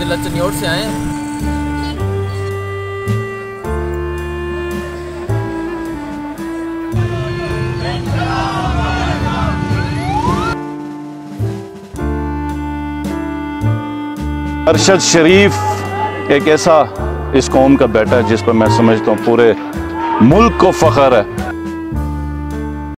माशाल्लाह चनियोट से आए हैं। अरशद शरीफ एक ऐसा इस कौम का बेटा है जिस पर मैं समझता हूँ पूरे मुल्क को फख्र है।